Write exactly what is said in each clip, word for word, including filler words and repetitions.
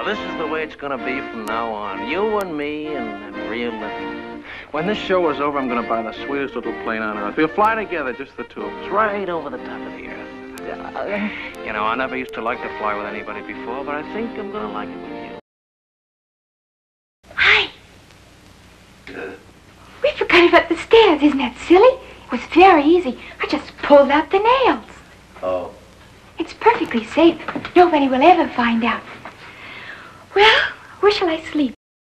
So this is the way it's gonna be from now on. You and me and, and real living. When this show is over, I'm gonna buy the sweetest little plane on earth. We'll fly together, just the two of us. Right over the top of the earth. You know, I never used to like to fly with anybody before, but I think I'm gonna like it with you. Hi. We forgot about the stairs. Isn't that silly? It was very easy. I just pulled out the nails. Oh. It's perfectly safe. Nobody will ever find out. Well, where shall I sleep?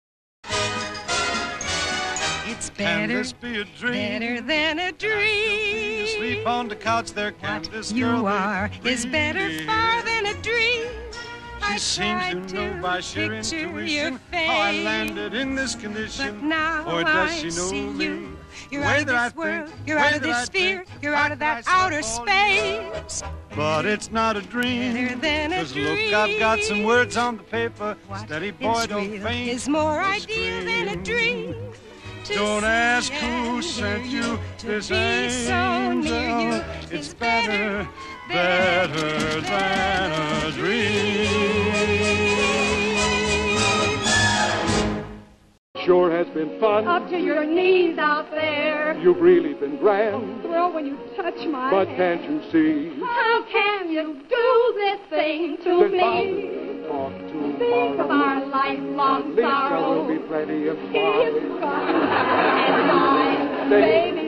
It's better, be a dream? better than a dream. Sleep on the couch there, can this You girl be are is better real? far than a dream. She I seems tried to know by sheer picture your intuition face, how I landed in this but condition. now Or does I she know see me? you. You're The out way of that I this world. think, You're way out of that this I sphere. think, You're I out of that myself outer all space. But it's not a dream. Better than a 'Cause look, I've got some dream. words on the paper. What Steady boy, is don't real faint. is more or ideal than a scream. dream. To Don't see ask who and sent hear you to this be so angel. near you It's is better, better than a dream. Sure has been fun. Up to your knees out there. You've really been grand. Thrill when you touch my But hand. can't you see? How can you do this thing to That me? Father talk Think of tomorrow. our lifelong At least there sorrow. will be plenty of Keep fun. fun and I, Say- baby,